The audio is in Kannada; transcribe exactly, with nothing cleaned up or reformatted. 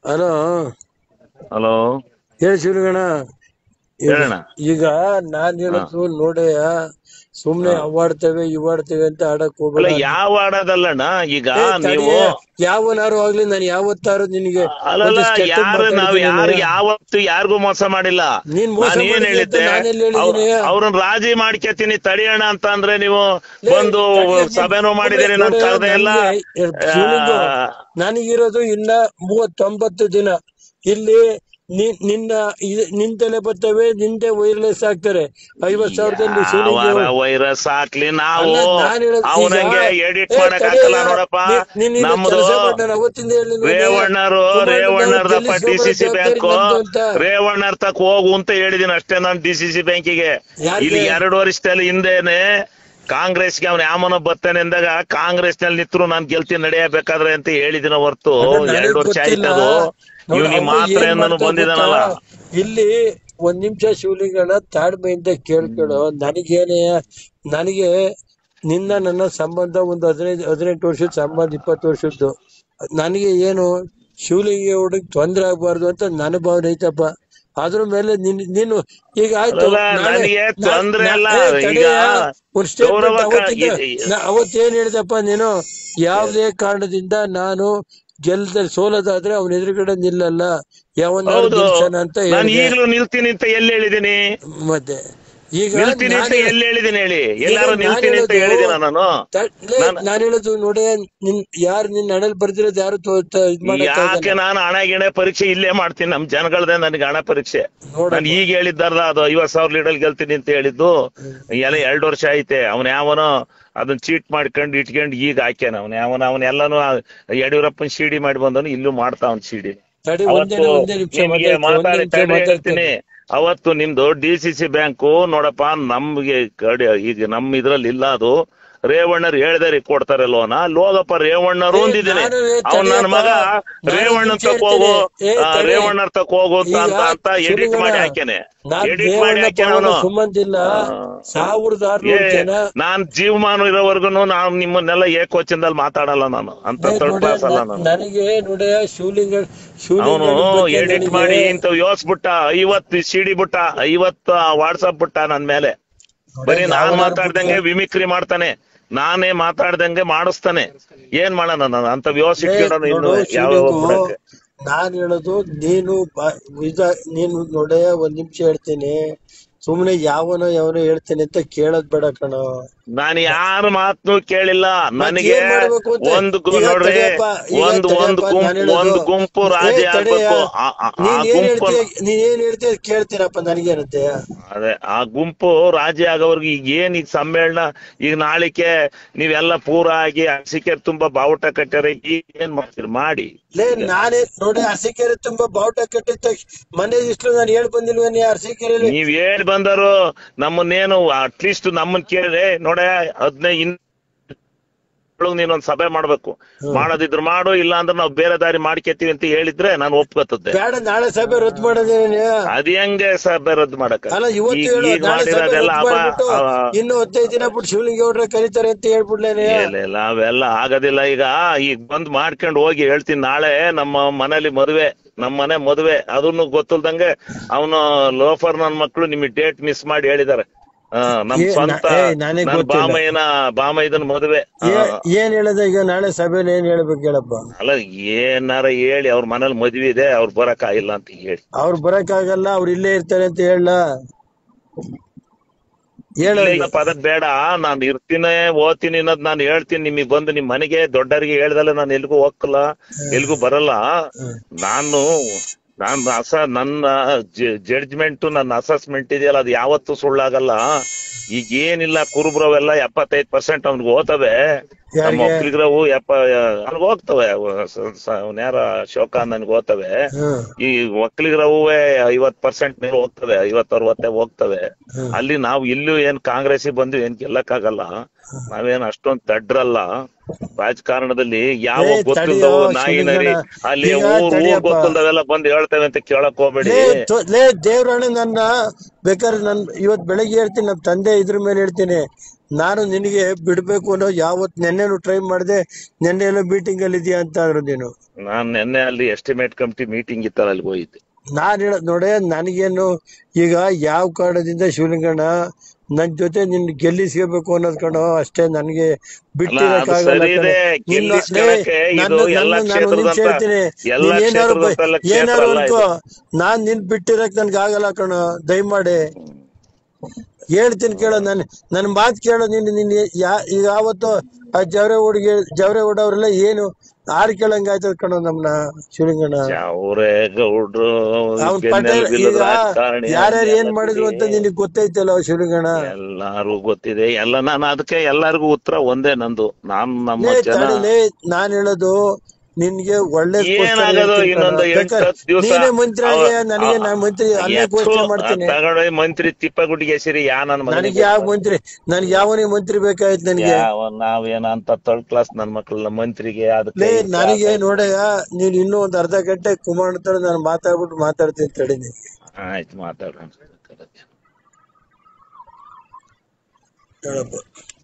ಹಲೋ ಹಲೋ, ಹೇಳಿ ಶಿವಲಿಂಗಣ್ಣ. ಈಗ ಹೇಳಣ್ಣ. ಈಗ ನಾನ್ ಹಾ ಹೇಳೋದು ನೋಡಯ್ಯ, ಸುಮ್ನೆ ಹಾ ಅವಾಡ್ತೇವೆ ಇವಾಡ್ತೇವೆ ಅಂತ ಆಡಕ್ ಅಲ್ಲ, ಹೋಗ್ಬೇಡ. ಯಾವ ಆಡೋದಲ್ಲಣ್ಣ. ಈಗ ಏ ನೀವು ತಡಿಯ, ಯಾವನಾರು ಆಗ್ಲಿ ನಾನು ಯಾವತ್ತಾರು ನಿನಗೆ ಅಲ್ಲಲ್ಲ, ಒಂದಿಷ್ಟು ಕೆಟ್ಟದ್ ಯಾರು ನಾವ್ ಮಾತಾಡಿದ್ದೀನಿ. ಯಾರು ಯಾವತ್ತು ಯಾರಿಗೂ ಮೋಸ ಮಾಡಿಲ್ಲ. ನೀನ್ ಮೋಸ ನಾನು ಏನ್ ಮಾಡಿದ್ಯ ಅಂತ ಹೇಳಿದ್ದೆ, ನಾನೆಲ್ಲಿ ಅವ್ರ ಹೇಳಿದೀನಿ? ಅವ್ರನ್ನ ರಾಜಿ ಮಾಡ್ಕೊತೀನಿ ತಡಿಯೋಣ ಅಂತ ಅಂದ್ರೆ ನೀವು ಲೇ ಬಂದು ತಡಿಯ, ನೀನ್ ಸಭೆನೂ ಸುಮ್ನೆ ಮಾಡಿದಿರಿ, ನನ್ ನೋಡಯ್ಯ, ಕರೆದೇ ಇಲ್ಲ. ನನ್ಗೆ ಆ, ಶಿವಲಿಂಗು ನನಗಿರೋದು ಇನ್ನ ಮೂವತ್ತೊಂಬತ್ತು ದಿನ ಇಲ್ಲಿ. ನಿನ್ ನಿನ್ನ ಇದ್- ನಿನ್ ತಲೆ ಬರ್ತವೆ, ನಿಂದೆ ವೈರ್ಲೆಸ್ ಆಗ್ತಾರೆ. ಐವತ್ ಸಾವಿರದಲ್ಲಿ ಶಿವಲಿಂಗಿ ಯಾವಾರ ವೈರಸ್ ಹಾಕ್ಲಿ, ನಾವು ಅಲ್ಲ ನಾನ್ ಹೇಳೋದು ಈಗ. ಅವನಂಗೆ ಎಡಿಟ್ ಏ ಮಾಡಕ್ ಹಾಕಲ್ಲ ತಡೆಯ, ನೋಡಪ್ಪ. ನೀನ್ ಇಲ್ಲಿ ನಮ್ದು ಕೆಲಸ ಮಾಡಿ ನಾನು ಅವತ್ತಿಂದ ಹೇಳಿಲ್ವೇನೆ ರೇವಣ್ಣರು ಕುಮಾರಣ್ಣ ಅವ್ರು ರೇವಣ್ಣರ್ದಪ್ಪ ಡಿ ಗೆಲ್ಲಿಸ್ಕೊಂಡ್ ಸಿ ಬರೋ ಸಿ ಜವಾಬ್ದಾರಿ ಬ್ಯಾಂಕು, ನಂದು ಅಂತ. ರೇವಣ್ಣರ್ ತಕ್ ಹೋಗು ಅಂತ ಹೇಳಿದೀನಿ ಅಷ್ಟೇ ನಾನು ಡಿ ಸಿ ಸಿ ಬ್ಯಾಂಕಿಗೆ. ಇಲ್ಲಿ ಯಾರಿಗೆ? ಎರಡು ವರ್ಷದಲ್ಲಿ ಹಿಂದೆನೆ ಕಾಂಗ್ರೆಸ್ಗೆ ಅವ್ನ ಯಾಮನ ಬರ್ತಾನೆ ಅಂದಾಗ ಕಾಂಗ್ರೆಸ್ ನಲ್ಲಿ ನಿತ್ರು ನಾನ್ ಗೆಲ್ತೀನಿ ನಡೆಯಬೇಕಾದ್ರೆ ಅಂತ ಹೇಳಿದಿನ ಹೊರ್ತು ಅದ ಎರಡು ನನಗ್ ವರ್ಷ ಗೊತ್ತಿಲ್ಲ. ಆಯ್ತದು. ನೋಡ ಇವ್ನಿಗೆ ಅವ ಮಾತ್ರ ಏನ್ ನಾನು ಮಾಡ್ತಾ ಗೊತ್ತಾ, ಬಂದಿದ್ದಾನಲ್ಲ. ಇಲ್ಲಿ ಒಂದ್ ನಿಮಿಷ ಶಿವಲಿಂಗಣ್ಣ ತಾಳ್ಮೆಯಿಂದ ಕೇಳ್ಕೊಳು. ನನಗೇನೆ ನನಗೆ ನಿನ್ನ ನನ್ನ ಸಂಬಂಧ ಒಂದು ಹದಿನೈದು ಹದಿನೆಂಟು ವರ್ಷದ ಸಂಬಂಧ, ಇಪ್ಪತ್ತು ವರ್ಷದ್ದು. ನನಗೆ ಏನು ಶಿವಲಿಂಗಿ ಹುಡುಗ ತೊಂದ್ರೆ ಆಗ್ಬಾರ್ದು ಅಂತ ನನ್ನ ಭಾವನೆ ಐತಪ್ಪ. ಅದ್ರ ಮೇಲೆ ನಿನ್ ನೀನು ಈಗ ಆಯ್ತು. ಅಲ್ಲ, ನಾಳೆ ನನಗೆ ನಾ- ತೊಂದ್ರೆ ನಾ- ಅಲ್ಲ. ಏ ಈಗ ತಡೆಯ, ಒಂದು ಸ್ಟೇಟ್ಮೆಂಟ್ ಗೌರವ ಅವತ್ತಿಂದ ನಾ ಅವತ್ತೇನ್ ಹೇಳಿದಪ್ಪ ನೀನು, ಯಾವುದೇ ಕಾರಣದಿಂದ ನಾನು ಗೆಲ್ದ ಸೋಲದಾದ್ರೆ ಅವನ ಎದುರುಗಡೆ ನಿಲ್ಲಲ್ಲ, ಯಾವನ್ನಾರು ಹೌದು, ನಿಲ್ಸಣ ಅಂತ ನಾನು ಹೇಳಿದೆ. ಈಗಲೂ ನಿಲ್ತೀನಿ ಅಂತ ಎಲ್ಲಿ ಹೇಳಿದೀನಿ? ಮತ್ತೆ ಈಗ ನಿಲ್ತೀನಿ ಅಂತ ನಾನು ಎಲ್ಲಿ ಹೇಳಿದೀನಿ ಹೇಳಿ? ಈಗ ಎಲ್ಲಾರು ನಾನ್ ನಿಲ್ತೀನಿ ಅಂತ ಹೇಳೋದು ಹೇಳಿದಿನ ನಾನು? ನಾನು ನಾನು ಹೇಳೋದು ನೋಡಿ, ನಿನ್ ಯಾರು ನಿನ್ ಹಣೆಲ್ ಬರ್ದಿರೋದು ಯಾರು ತೋ- ತ- ಇದ್ ಮಾಡಕ್ ಯಾಕೆ ಆಗಲ್ಲ ನಾನು ಹಣ ಗಿಣೆ ಪರೀಕ್ಷೆ ಇಲ್ಲೇ ಮಾಡ್ತೀನಿ, ನಮ್ ಜನಗಳದೇ ನನಗೆ ಹಣ ಪರೀಕ್ಷೆ. ನಾನು ನೋಡಪ್ಪ. ಈಗ ಹೇಳಿದ್ದಾರಲ್ಲ, ಅದು ಐವತ್ ಸಾವಿರ ಲೀಡರ್ ಗೆಲ್ತೀನಿ ಅಂತ ಹೇಳಿದ್ದು ಎಲ್ಲ ಎರಡು ವರ್ಷ ಐತೆ. ಅವನ ಯಾವನೋ ಅದನ್ನ ಚೀಟ್ ಮಾಡ್ಕೊಂಡು ಇಟ್ಕೊಂಡು ಈಗ ಹಾಕ್ಯಾನ. ಅವನ ಯಾವನ ಅವನೆಲ್ಲಾನು ಯಡಿಯೂರಪ್ಪನ್ ಸಿಡಿ ಮಾಡಿ ಬಂದವನು ಇಲ್ಲೂ ಮಾಡ್ತಾ ಅವ್ನ್ ಸಿಡಿ. ತಡಿ, ಅವತ್ತು ಒಂದೇನೆ ಒಂದೇ ನಿಮಿಷ ನಿಮ್ಗೆ ಮಾತಾಡ್ತೀನಿ, ಒಂದೇ ಮಾತಾಡಿ ನಿಮಿಷ ತಡ್ರಿ ಮಾತಾಡ್ತೀನಿ. ಹೇಳ್ತೀನಿ. ಅವತ್ತು ನಿಮ್ದು ಡಿ ಸಿ ಸಿ ಬ್ಯಾಂಕು ನೋಡಪ್ಪ, ನಮ್ಗೆ ಕಡೆ ಈಗ ನಮ್ ಇದ್ರಲ್ಲಿ ಇಲ್ಲ ಅದು. ರೇವಣ್ಣರು ಹೇಳ್ದಾರಿ ಕೊಡ್ತಾರೆ ಲೋನ. ಅಲ್ಲಿ ಹೋಗಪ್ಪ, ರೇವಣ್ಣರು ಏ ಅಂದಿದ್ದೀನಿ. ನಾನು ಅವ್ನ್ ನನ್ ತಡಿಯಪ್ಪ, ಮಗ ನಾನು ರೇವಣ್ಣನ್ ನಿಮಿಷ ತಕ್ ಹೋಗು, ಹೇಳ್ತೀನಿ. ಏ ತಡಿ, ರೇವಣ್ಣರ್ ತಕ್ ಹೋಗು ಅಂತ ಈಗ ಅಂತ ಅಂತ ಎಡಿಟ್ ಶಿವಲಿಂಗಣ್ಣ, ಮಾಡಿ ಹಾಕ್ಯಾನೆ. ನಾನ್ ಎಡಿಟ್ ಮಾಡಿ ರೇವಣ್ಣ ಹಾಕ್ಯಾನ ಪವನ ಅವನು. ಸುಮ್ಮಂದಿಲ್ಲ. ಸಾವಿರದ ಏ ಆರ್ನೂರು ಜನ ನಾನ್ ಜೀವಮಾನ ಇರೋವರ್ಗುನು ನಾವ್ ನಿಮ್ಮನ್ನೆಲ್ಲ ಏಕೋಚನದಲ್ಲಿ ಮಾತಾಡಲ್ಲ ನಾನು. ಅಂತ ಥರ್ಡ್ ಕ್ಲಾಸ್ ಅಲ್ಲ ನಾನು. ನನಗೆ ನೋಡ ಶಿವಲಿಂಗ ಅವನು ಶಿವಲಿಂಗನ ಬಗ್ಗೆ ಎಡಿಟ್ ನನಗೆ ಮಾಡಿ ಇಂತ ಯೋಸ್ಬಿಟ್ಟ, ಐವತ್ತು ಸಿಡಿ ಬಿಟ್ಟ, ಐವತ್ತು ವಾಟ್ಸಪ್ ಬಿಟ್ಟ ನನ್ ಮೇಲೆ. ಬರೀ ನಾನ್ ಮಾತಾಡ್ದಂಗೆ ವಿಮಿಕ್ರಿ ಮಾಡ್ತಾನೆ, ನಾನೇ ಮಾತಾಡ್ದಂಗೆ ಮಾಡಿಸ್ತಾನೆ. ಏನ್ ಮಾಡೋಣ ನಾನು? ಅಂತ ವ್ಯವಸ್ಥಿತ ಇನ್ನು ಯಾವ ಬಿಡಕ್ಕೆ. ನಾನ್ ಹೇಳೋದು ನೀನು ಬ- ಇದ ನೀನು ನೋಡೆ, ಒಂದ್ ನಿಮಿಷ ಹೇಳ್ತೀನಿ. ಸುಮ್ನೆ ಯಾವನೋ ಯಾವನೋ ಹೇಳ್ತೇನೆ ಅಂತ ಕೇಳೋದ್ ಬೇಡ ಕಣೋ. ನಾನು ಯಾರ ಮಾತನ್ನು ಕೇಳಿಲ್ಲ. ನನಗೆ ಏನ್ ಮಾಡ್ಬೇಕು ಅಂತ ಒಂದು ಗು- ಈಗ ನೋಡ್ರಿ, ತಡಿಯಪ್ಪ, ಈಗ ಒಂದು ಒಂದು ತಡಿಯಪ್ಪ, ನಾನ್ ಗುಂಪು ಹೇಳೋದು ಒಂದು ಗುಂಪು ಏ ರಾಜಿ ತಡೆಯ, ಆಗ್ಬೇಕು. ಆ ಆ- ಆ ನೀನ್ ಏನ್ ಗುಂಪು ಹೇಳ್ತೀಯ, ನೀನ್ ಏನ್ ಹೇಳ್ತೀಯ ಕೇಳ್ತೀನಪ್ಪ, ನನಗೇನಂತೆ. ಅದೇ ಆ ಗುಂಪು ರಾಜಿ ಆಗೋರ್ಗೆ ಈಗ ಏನ್ ಈಗ ಸಮ್ಮೇಳನ, ಈಗ ನಾಳಿಕೆ ನೀವೆಲ್ಲ ಪೂರ ಆಗಿ ಅರಸಿಕೆ ತುಂಬಾ ಬಾವುಟ ಕಟ್ಟಾರೆ. ಈಗ ಏನ್ ಮಾಡ್ತೀರಿ ಮಾಡಿ. ಲೇ ನಾನೇ ನೋಡಿ, ಅರಸೀಕೆರೆ ತುಂಬಾ ಬಾವುಟ ಕಟ್ಟಿದ ತಕ್ಷಣ ಮನೆ ಇಷ್ಟು ನಾನು ಹೇಳ್ ಬಂದಿಲ್ವೇನೆ ಅರಸೀಕೆರೆಯಲ್ಲಿ. ನೀವ್ ಹೇಳ್ ಬಂದರು ನಮ್ಮನ್ನೇನು ಅಟ್ಲೀಸ್ಟ್ ನಮ್ಮನ್ ಕೇಳಿದ್ರೆ ನೋಡ, ಹದಿನೈದು ನೀನೊಂದ್ ಸಭೆ ಮಾಡ್ಬೇಕು. ಮಾಡೋದಿದ್ರು ಮಾಡು, ಇಲ್ಲ ಅಂದ್ರೆ ನಾವು ಬೇರೆ ದಾರಿ ಮಾಡ್ಕೊತೀವಿ ಅಂತ ಹೇಳಿದ್ರೆ ನಾನು ಒಪ್ಕೋತದ್ದೆ. ಬೇಡ, ನಾಳೆ ಸಭೆ ರದ್ದು ಮಾಡೋದೇನೆ. ಅದ್ ಹೆಂಗೆ ಸಭೆ ರದ್ದು ಮಾಡಕ? ಅಲ್ಲ ಇವತ್ತು ಹೇಳು, ಈಗ ನಾಳೆ ಸಭೆ ಮಾಡಿರೋದೆಲ್ಲ ರದ್ದು ಮಾಡ್ಬಿಟ್ಟು ಇನ್ನು ಹದಿನೈದು ದಿನ ಬಿಟ್ಟು ಶಿವಲಿಂಗಿ ಅವ್ರ ಕರೀತಾರೆ ಅಂತ ಹೇಳ್ಬಿಡ್ಲೇನೆ. ಇಲ್ಲ, ಅವೆಲ್ಲ ಆಗೋದಿಲ್ಲ. ಈಗ ಈಗ ಬಂದ್ ಮಾಡ್ಕೊಂಡು ಹೋಗಿ ಹೇಳ್ತೀನಿ. ನಾಳೆ ನಮ್ಮ ಮನೇಲಿ ಮದುವೆ, ನಮ್ಮ ಮನೆ ಮದುವೆ, ಅದನ್ನು ಗೊತ್ತಿಲ್ದಂಗೆ ಅವನು ಲೋಫರ್ ನನ್ ಮಕ್ಳು ನಿಮಗೆ ಡೇಟ್ ಮಿಸ್ ಮಾಡಿ ಹೇಳಿದಾರೆ. ಹ ನಮ್ ಸ್ವಂತ ನನ್ ಬಾಮಯ್ಯನ ಬಾಮಯ್ಯದನ್ ಮದುವೆ. ಏನ್ ಹೇಳದ ಈಗ ನಾಳೆ ಸಭೆಯಲ್ಲಿ ಏನ್ ಹೇಳ್ಬೇಕು ಹೇಳಪ್ಪ? ಅಲ್ಲ, ಏನಾರ ಹೇಳಿ ಅವ್ರ ಮನೇಲಿ ಮದ್ವೆ ಇದೆ, ಅವ್ರು ಬರಕ್ ಆಗಿಲ್ಲ ಅಂತ ಹೇಳಿ. ಅವ್ರು ಬರಕ್ ಆಗಲ್ಲ, ಅವ್ರು ಇಲ್ಲೇ ಇರ್ತಾರೆ ಅಂತ ಹೇಳ. ಪದ ಬೇಡ, ನಾನ್ ಇರ್ತೀನಿ ಓದ್ತೀನಿ ಅನ್ನೋದ್ ನಾನು ಹೇಳ್ತೀನಿ. ನಿಮಗ್ ಬಂದು ನಿಮ್ ಮನೆಗೆ ದೊಡ್ಡರಿಗೆ ಹೇಳ್ದಲ್ಲ ನಾನು ಎಲ್ಗೂ ಹೋಗಲ್ಲ, ಎಲ್ಗೂ ಬರಲ್ಲ. ನಾನು ನಾನ್ ಅಸ ನನ್ನ ಜಡ್ಜ್ಮೆಂಟ್, ನನ್ನ ಅಸೆಸ್ಮೆಂಟ್ ಇದೆಯಲ್ಲ, ಅದು ಯಾವತ್ತೂ ಸುಳ್ಳಾಗಲ್ಲ. ಈಗ ಏನಿಲ್ಲ, ಕುರುಬ್ರವೆಲ್ಲ ಎಪ್ಪತ್ತೈದು ಪರ್ಸೆಂಟ್ ಅವ್ನಿಗೆ ಹೋತವೆ. ನಮ್ಮ ಒಕ್ಕಲಿಗರವು ಎಪ್ಪ ಅಲ್ಲಿ ಹೋಗ್ತವೆ. ಯಾರ ಶೋಕ ನನ್ಗೆ ಹೋಗ್ತವೆ. ಈ ಒಕ್ಕಲಿಗರವೇ ಐವತ್ ಪರ್ಸೆಂಟ್ ಮೇಲೆ ಹೋಗ್ತವೆ, ಐವತ್ ಅರವತ್ತೇ ಹೋಗ್ತವೆ. ಅಲ್ಲಿ ನಾವು ಇಲ್ಲೂ ಏನ್ ಕಾಂಗ್ರೆಸ್ ಬಂದು ಏನ್ ಗೆಲ್ಲಕ್ಕಾಗಲ್ಲ. ನಾವೇನ್ ಅಷ್ಟೊಂದ್ ತಡ್ರಲ್ಲ ರಾಜಕಾರಣದಲ್ಲಿ. ಯಾವ ಗೊತ್ತಿಲ್ದವು ನಾಯಿ ನರಿ ಅಲ್ಲಿ ಊರ್ ಊರ್ ಗೊತ್ತಿಲ್ದವೆಲ್ಲ ಬಂದು ಹೇಳ್ತೇವೆ ಅಂತ ಕೇಳಕ್ ಹೋಗ್ಬೇಡಿ. ದೇವ್ರಾಣೆ, ನನ್ನ ಬೇಕಾದ್ರೆ ನಾನು ಇವತ್ ಬೆಳಗ್ಗೆ ಹೇಳ್ತೀನಿ, ನಮ್ಮ ತಂದೆ ಇದ್ರ ಮೇಲೆ ಹೇಳ್ತೀನಿ, ನಾನು ನಿನಗೆ ಬಿಡ್ಬೇಕು ಅನ್ನೋ ಯಾವತ್ ನೆನ್ನೆನು ಟ್ರೈ ಮಾಡಿದೆ, ನೆನ್ನೆ ಏನೋ ಮೀಟಿಂಗ್ ಅಲ್ಲಿ ಇದೆಯಾ ಅಂತ ಅಂದ್ರು ನೀನು. ನಾನ್ ನಿನ್ನೆ ಅಲ್ಲಿ ಎಸ್ಟಿಮೇಟ್ ಕಮಿಟಿ ಮೀಟಿಂಗ್ ಇತ್ತಲ್ಲ ಅಲ್ಲಿ ಹೋಗಿದ್ದೆ. ನಾನ್ ಹೇಳದ್ ನೋಡೆ, ನನಗೇನು ಈಗ ಯಾವ ಕಾರಣದಿಂದ ಶಿವಲಿಂಗಣ್ಣ ನನ್ ಜೊತೆ ನಿನ್ ಗೆಲ್ಲಿಸ್ಕೋಬೇಕು ಅನ್ನೋದ್ ಕಣೋ ಅಷ್ಟೇ. ನನ್ಗೆ ಬಿಟ್ಟಿರಕ್ಕಾಗಲ್ಲ ಕಣೋ. ನಾನು ನಾನು ನಿನ್ ಹೇಳ್ತೀನಿ, ನೀನ್ ಏನಾರು ಏನಾರು ಅನ್ಕೋ, ನಾನ್ ನಿನ್ ಬಿಟ್ಟಿರಕ್ ನನ್ಗೆ ಆಗಲ್ಲ ಕಣೋ. ದಯಮಾಡಿ ಹೇಳ್ತೀನಿ ಕೇಳೋ, ನನ್ ನನ್ ಮಾತ್ ಕೇಳೋ. ನೀನ್ ನಿನ್ ಯಾ ಈಗ ಯಾವತ್ತು ಆ ಜವರೆ ಹುಡುಗಿ ಜವರೆ ಹುಡವ್ರೆಲ್ಲ ಏನು ಆರ್ ಕೇಳಂಗ ಆಯ್ತದ ಕಣೋ ನಮ್ನ ಶಿವಲಿಂಗಣ್ಣ. ಅವರೇ ಗೌಡ್ರು ಅವ್ನ್ ಪಟೇಲ್ ಈಗ ಯಾರ್ಯಾರು ಏನ್ ಮಾಡಿದ್ರು ಅಂತ ನಿನಗ್ ಗೊತ್ತೈತಲ್ಲ ಶಿವಲಿಂಗಣ್ಣ. ಎಲ್ಲಾರು ಗೊತ್ತಿದೆ ಎಲ್ಲ. ನಾನು ಅದಕ್ಕೆ ಎಲ್ಲಾರ್ಗು ಉತ್ತರ ಒಂದೇ ನಂದು. ನಾನ್ ನಮ್ಮ ಜನ ನಾನ್ ಹೇಳೋದು ನಿನ್ಗೆ ಒಳ್ಳೇದ್ ಇನ್ನೊಂದು ಎಂಟು ದಿವಸ ನೀನೇ ಮಂತ್ರಿ ಆಗಿ ನನಗೆ ನಾ ಮಂತ್ರಿ ಅಲ್ಲೇ ಘೋಷಣೆ ಮಾಡ್ತೀನಿ. ತಗೊಂಡೋಗಿ ಮಂತ್ರಿ ತಿಪ್ಪಗುಡಿಗೆ ಸೇರಿ ಯಾ ನನ್ ನನಗೆ ಯಾವ ಮಂತ್ರಿ, ನನ್ಗೆ ಯಾವನೇ ಮಂತ್ರಿ ಬೇಕಾಯ್ತು ನನಗೆ. ನಾವೇನ ಅಂತ ಥರ್ಡ್ ಕ್ಲಾಸ್ ನನ್ ಮಕ್ಳನ್ನ ಮಂತ್ರಿಗೆ ಅದಕ್ಕೆ ನನಗೆ ನೋಡಯ್ಯ, ನೀನ್ ಇನ್ನೂ ಒಂದ್ ಅರ್ಧ ಗಂಟೆ ಕುಮಾರ್ ತರ ನಾನು ಮಾತಾಡ್ಬಿಟ್ಟು ಮಾತಾಡ್ತೀನಿ ತಡಿ. ಆಯ್ತು ಮಾತಾಡೋಣ. ಹೇಳಪ್ಪ.